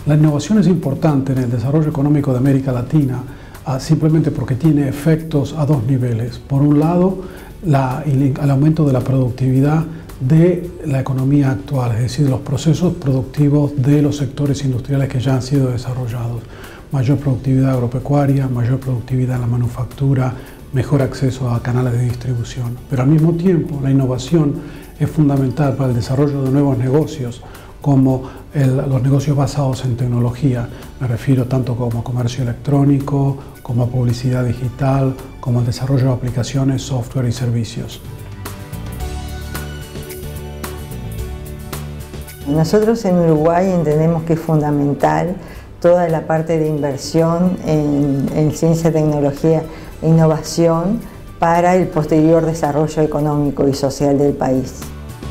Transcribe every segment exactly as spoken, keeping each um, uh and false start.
La innovación es importante en el desarrollo económico de América Latina, uh, simplemente porque tiene efectos a dos niveles. Por un lado, la, el aumento de la productividad de la economía actual, es decir, los procesos productivos de los sectores industriales que ya han sido desarrollados. Mayor productividad agropecuaria, mayor productividad en la manufactura, mejor acceso a canales de distribución. Pero al mismo tiempo, la innovación es fundamental para el desarrollo de nuevos negocios, como el, los negocios basados en tecnología. Me refiero tanto como comercio electrónico, como publicidad digital, como el desarrollo de aplicaciones, software y servicios. Nosotros en Uruguay entendemos que es fundamental toda la parte de inversión en, en ciencia, tecnología e innovación para el posterior desarrollo económico y social del país.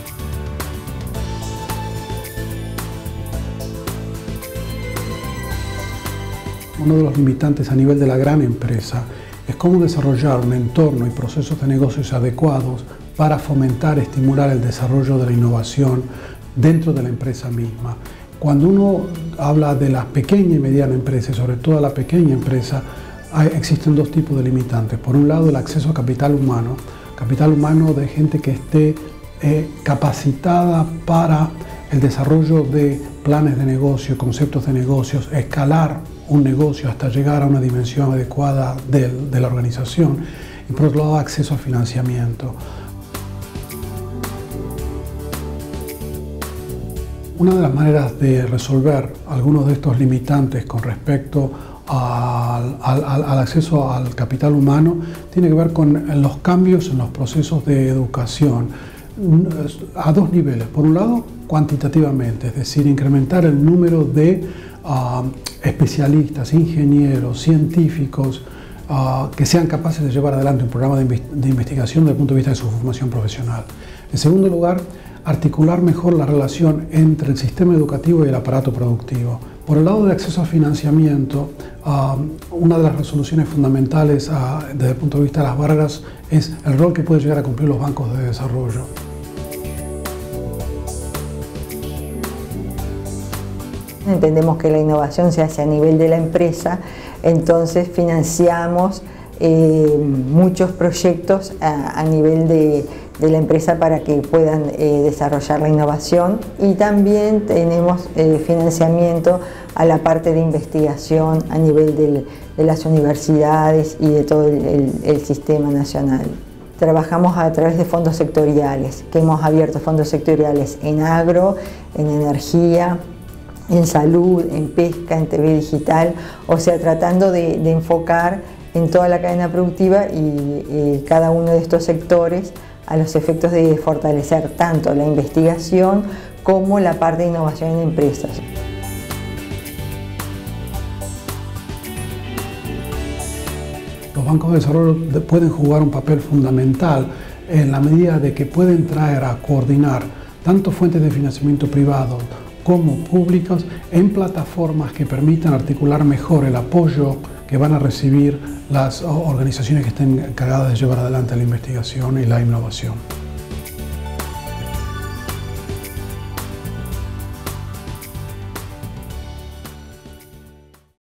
Uno de los limitantes a nivel de la gran empresa es cómo desarrollar un entorno y procesos de negocios adecuados para fomentar, estimular el desarrollo de la innovación dentro de la empresa misma. Cuando uno habla de la pequeña y mediana empresa, y sobre todo la pequeña empresa, hay, existen dos tipos de limitantes. Por un lado, el acceso a capital humano, capital humano de gente que esté eh, capacitada para el desarrollo de planes de negocio, conceptos de negocios, escalar un negocio hasta llegar a una dimensión adecuada de, de la organización. Y por otro lado, acceso al financiamiento. Una de las maneras de resolver algunos de estos limitantes con respecto al, al, al acceso al capital humano tiene que ver con los cambios en los procesos de educación a dos niveles. Por un lado, cuantitativamente, es decir, incrementar el número de uh, especialistas, ingenieros, científicos uh, que sean capaces de llevar adelante un programa de, de investigación desde el punto de vista de su formación profesional. En segundo lugar, articular mejor la relación entre el sistema educativo y el aparato productivo. Por el lado del acceso al financiamiento, uh, una de las resoluciones fundamentales uh, desde el punto de vista de las barreras es el rol que pueden llegar a cumplir los bancos de desarrollo. Entendemos que la innovación se hace a nivel de la empresa, entonces financiamos eh, muchos proyectos a, a nivel de de la empresa para que puedan eh, desarrollar la innovación, y también tenemos eh, financiamiento a la parte de investigación a nivel del, de las universidades y de todo el, el, el sistema nacional. Trabajamos a través de fondos sectoriales, que hemos abierto fondos sectoriales en agro, en energía, en salud, en pesca, en T V digital, o sea, tratando de, de enfocar en toda la cadena productiva y, y cada uno de estos sectores a los efectos de fortalecer tanto la investigación como la parte de innovación en empresas. Los bancos de desarrollo pueden jugar un papel fundamental en la medida de que pueden traer a coordinar tanto fuentes de financiamiento privados como públicos en plataformas que permitan articular mejor el apoyo que van a recibir las organizaciones que estén encargadas de llevar adelante la investigación y la innovación.